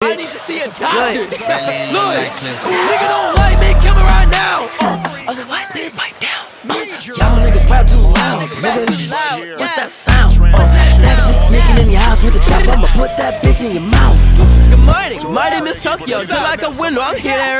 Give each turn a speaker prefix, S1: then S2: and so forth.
S1: I need to see a doctor. Look, nigga don't like me, kill me right now. Otherwise, nigga, pipe down. Y'all niggas rap too loud, nigga. What's that sound? That's me sneaking in your house with a trap. I'ma put that bitch in your mouth. Good morning, my name is Tokyo. Just like a window, I'm here.